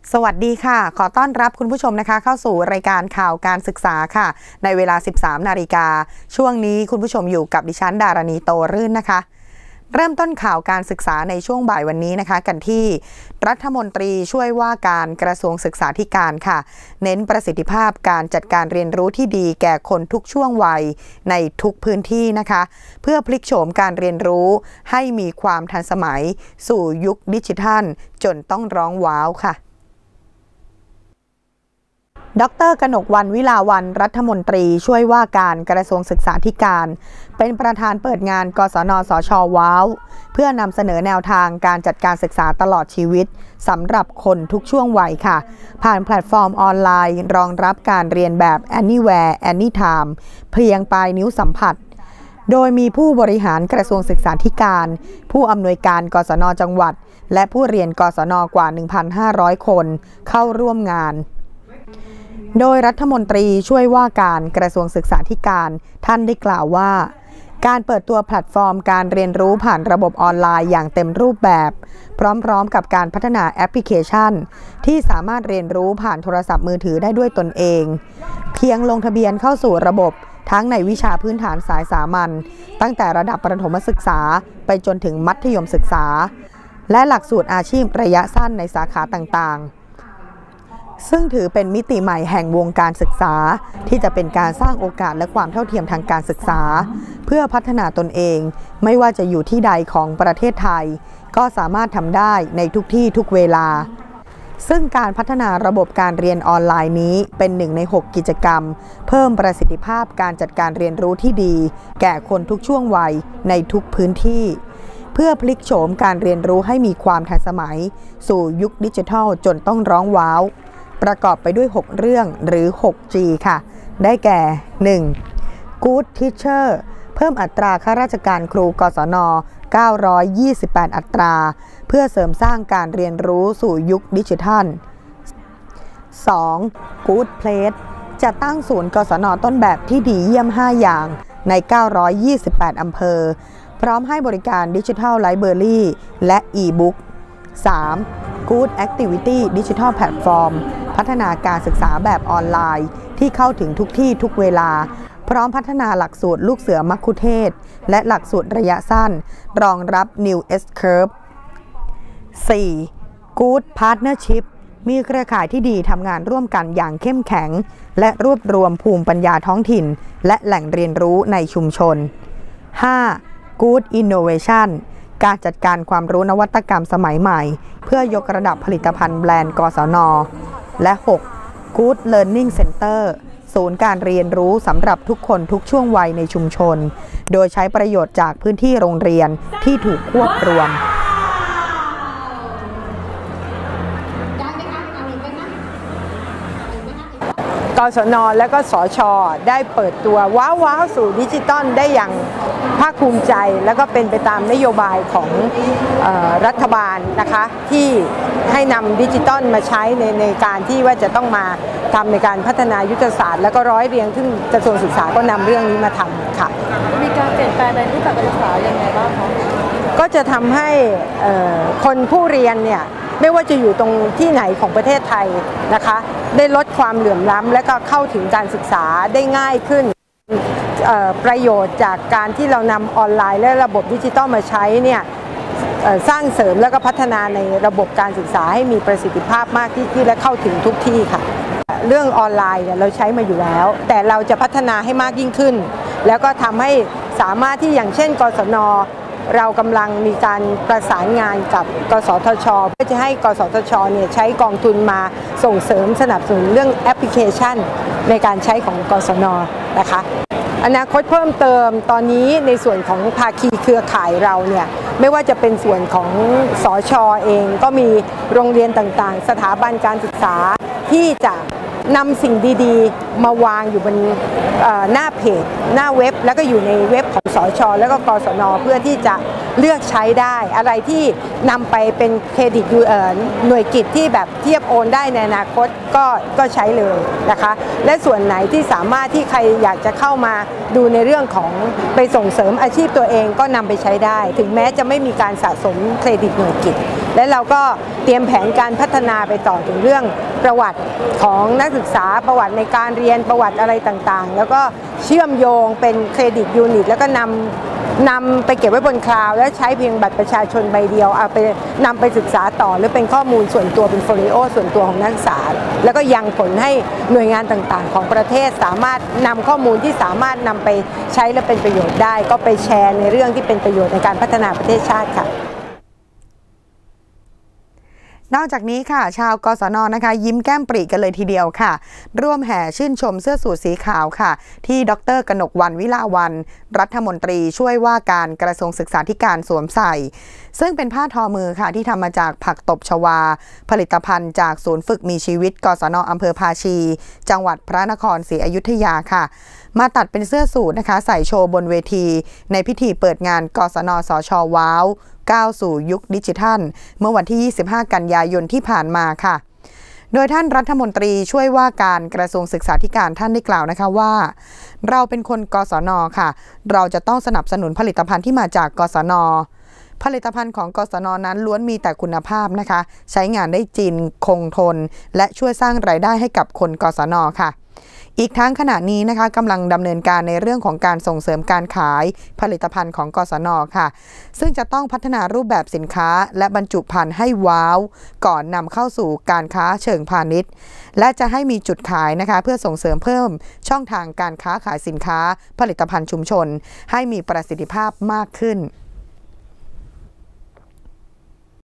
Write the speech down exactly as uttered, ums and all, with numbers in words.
สวัสดีค่ะขอต้อนรับคุณผู้ชมนะคะเข้าสู่รายการข่าวการศึกษาค่ะในเวลา สิบสาม นาฬิกาช่วงนี้คุณผู้ชมอยู่กับดิฉันดารณีโตรื่นนะคะเริ่มต้นข่าวการศึกษาในช่วงบ่ายวันนี้นะคะกันที่รัฐมนตรีช่วยว่าการกระทรวงศึกษาธิการค่ะเน้นประสิทธิภาพการจัดการเรียนรู้ที่ดีแก่คนทุกช่วงวัยในทุกพื้นที่นะคะเพื่อพลิกโฉมการเรียนรู้ให้มีความทันสมัยสู่ยุคดิจิทัลจนต้องร้องว้าวค่ะดร.กนกวรรณ วิลาวัลย์รัฐมนตรีช่วยว่าการกระทรวงศึกษาธิการเป็นประธานเปิดงานกศน.สช.ว้าวเพื่อนำเสนอแนวทางการจัดการศึกษาตลอดชีวิตสำหรับคนทุกช่วงวัยค่ะผ่านแพลตฟอร์มออนไลน์รองรับการเรียนแบบ Anywhere Anytime เพียงปลายนิ้วสัมผัสโดยมีผู้บริหารกระทรวงศึกษาธิการผู้อำนวยการกศน.จังหวัดและผู้เรียนกศน.กว่า หนึ่งพันห้าร้อย คนเข้าร่วมงานโดยรัฐมนตรีช่วยว่าการกระทรวงศึกษาธิการท่านได้กล่าวว่าการเปิดตัวแพลตฟอร์มการเรียนรู้ผ่านระบบออนไลน์อย่างเต็มรูปแบบพร้อมๆกับการพัฒนาแอปพลิเคชันที่สามารถเรียนรู้ผ่านโทรศัพท์มือถือได้ด้วยตนเองเพียงลงทะเบียนเข้าสู่ระบบทั้งในวิชาพื้นฐานสายสามัญตั้งแต่ระดับประถมศึกษาไปจนถึงมัธยมศึกษาและหลักสูตรอาชีพระยะสั้นในสาขาต่างๆซึ่งถือเป็นมิติใหม่แห่งวงการศึกษาที่จะเป็นการสร้างโอกาสและความเท่าเทียมทางการศึกษาเพื่อพัฒนาตนเองไม่ว่าจะอยู่ที่ใดของประเทศไทยก็สามารถทำได้ในทุกที่ทุกเวลาซึ่งการพัฒนาระบบการเรียนออนไลน์นี้เป็นหนึ่งในหกกิจกรรมเพิ่มประสิทธิภาพการจัดการเรียนรู้ที่ดีแก่คนทุกช่วงวัยในทุกพื้นที่เพื่อพลิกโฉมการเรียนรู้ให้มีความทันสมัยสู่ยุคดิจิทัลจนต้องร้องว้าวประกอบไปด้วยหกเรื่องหรือ หกจี ค่ะได้แก่ หนึ่ง Good Teacher เพิ่มอัตราข้าราชการครูกศน.เก้าร้อยยี่สิบแปด อัตราเพื่อเสริมสร้างการเรียนรู้สู่ยุคดิจิทัล สอง Good Place จะตั้งศูนย์กศน.ต้นแบบที่ดีเยี่ยมห้าอย่างในเก้าร้อยยี่สิบแปดอำเภอพร้อมให้บริการดิจิทัลไลบรารีและอีบุ๊ก สาม Good Activity Digital Platform พัฒนาการศึกษาแบบออนไลน์ที่เข้าถึงทุกที่ทุกเวลาพร้อมพัฒนาหลักสูตรลูกเสือมัคคุเทศก์และหลักสูตรระยะสั้นรองรับ New S-Curve สี่ Good Partnership มีเครือข่ายที่ดีทำงานร่วมกันอย่างเข้มแข็งและรวบรวมภูมิปัญญาท้องถิ่นและแหล่งเรียนรู้ในชุมชน ห้า Good Innovation การจัดการความรู้นวัตกรรมสมัยใหม่เพื่อยกระดับผลิตภัณฑ์แบรนด์กศน.และ หก Good Learning Center ศูนย์การเรียนรู้สำหรับทุกคนทุกช่วงวัยในชุมชนโดยใช้ประโยชน์จากพื้นที่โรงเรียนที่ถูกควบรวมกศน.และก็สช.ได้เปิดตัวว้าวว้าวสู่ดิจิตอลได้อย่างภาคภูมิใจและก็เป็นไปตามนโยบายของเอ่อรัฐบาลนะคะที่ให้นำดิจิตอลมาใช้ในในการที่ว่าจะต้องมาทำในการพัฒนายุทธศาสตร์และก็ร้อยเรียงซึ่งกระทรวงศึกษาก็นำเรื่องนี้มาทำค่ะมีการเปลี่ยนแปลงในรูปแบบการศึกษาอย่างไรบ้างคะก็จะทำให้คนผู้เรียนเนี่ยไม่ว่าจะอยู่ตรงที่ไหนของประเทศไทยนะคะได้ลดความเหลื่อมล้ำและก็เข้าถึงการศึกษาได้ง่ายขึ้นประโยชน์จากการที่เรานำออนไลน์และระบบดิจิทัลมาใช้เนี่ยสร้างเสริมและก็พัฒนาในระบบการศึกษาให้มีประสิทธิภาพมากที่ขึ้นและเข้าถึงทุกที่ค่ะเรื่องออนไลน์เนี่ยเราใช้มาอยู่แล้วแต่เราจะพัฒนาให้มากยิ่งขึ้นแล้วก็ทำให้สามารถที่อย่างเช่นกศน.เรากำลังมีการประสานงานกับกสทช.เพื่อจะให้กสทช.เนี่ยใช้กองทุนมาส่งเสริมสนับสนุนเรื่องแอปพลิเคชันในการใช้ของกศน.นะคะอนาคตเพิ่มเติมตอนนี้ในส่วนของภาคีเครือข่ายเราเนี่ยไม่ว่าจะเป็นส่วนของสช.เองก็มีโรงเรียนต่างๆสถาบันการศึกษาที่จะนำสิ่งดีๆมาวางอยู่บนหน้าเพจหน้าเว็บแล้วก็อยู่ในเว็บของสช.แล้วก็กศน.เพื่อที่จะเลือกใช้ได้อะไรที่นำไปเป็นเครดิตหน่วยกิจที่แบบเทียบโอนได้ในอนาคตก็ก็ใช้เลยนะคะและส่วนไหนที่สามารถที่ใครอยากจะเข้ามาดูในเรื่องของไปส่งเสริมอาชีพตัวเองก็นำไปใช้ได้ถึงแม้จะไม่มีการสะสมเครดิตหน่วยกิจและเราก็เตรียมแผนการพัฒนาไปต่อถึงเรื่องประวัติของนักศึกษาประวัติในการเรียนประวัติอะไรต่างๆแล้วก็เชื่อมโยงเป็นเครดิตยูนิตแล้วก็นำนำไปเก็บไว้บนคลาวด์และใช้เพียงบัตรประชาชนใบเดียวเอาไปนำไปศึกษาต่อหรือเป็นข้อมูลส่วนตัวเป็นโฟลิโอส่วนตัวของนักศึกษาแล้วก็ยังผลให้หน่วยงานต่างๆของประเทศสามารถนำข้อมูลที่สามารถนำไปใช้และเป็นประโยชน์ได้ก็ไปแชร์ในเรื่องที่เป็นประโยชน์ในการพัฒนาประเทศชาติค่ะนอกจากนี้ค่ะชาวกศน.นะคะยิ้มแก้มปรีกันเลยทีเดียวค่ะร่วมแห่ชื่นชมเสื้อสูทสีขาวค่ะที่ดร.กนกวรรณ วิลาวัลย์รัฐมนตรีช่วยว่าการกระทรวงศึกษาธิการสวมใส่ซึ่งเป็นผ้าทอมือค่ะที่ทำมาจากผักตบชวาผลิตภัณฑ์จากศูนย์ฝึกมีชีวิตกศน.อำเภอภาชีจังหวัดพระนครศรีอยุธยาค่ะมาตัดเป็นเสื้อสูทนะคะใส่โชว์บนเวทีในพิธีเปิดงานกศน.สช.ว้าวก้าวสู่ยุคดิจิทัลเมื่อวันที่ยี่สิบห้ากันยายนที่ผ่านมาค่ะโดยท่านรัฐมนตรีช่วยว่าการกระทรวงศึกษาธิการท่านได้กล่าวนะคะว่าเราเป็นคนกศน.ค่ะเราจะต้องสนับสนุนผลิตภัณฑ์ที่มาจากกศน.ผลิตภัณฑ์ของกศน.นั้นล้วนมีแต่คุณภาพนะคะใช้งานได้จริงคงทนและช่วยสร้างรายได้ให้กับคนกศน.ค่ะอีกทั้งขณะนี้นะคะกำลังดำเนินการในเรื่องของการส่งเสริมการขายผลิตภัณฑ์ของกศน.ค่ะซึ่งจะต้องพัฒนารูปแบบสินค้าและบรรจุภัณฑ์ให้ว้าวก่อนนำเข้าสู่การค้าเชิงพาณิชย์และจะให้มีจุดขายนะคะเพื่อส่งเสริมเพิ่มช่องทางการค้าขายสินค้าผลิตภัณฑ์ชุมชนให้มีประสิทธิภาพมากขึ้น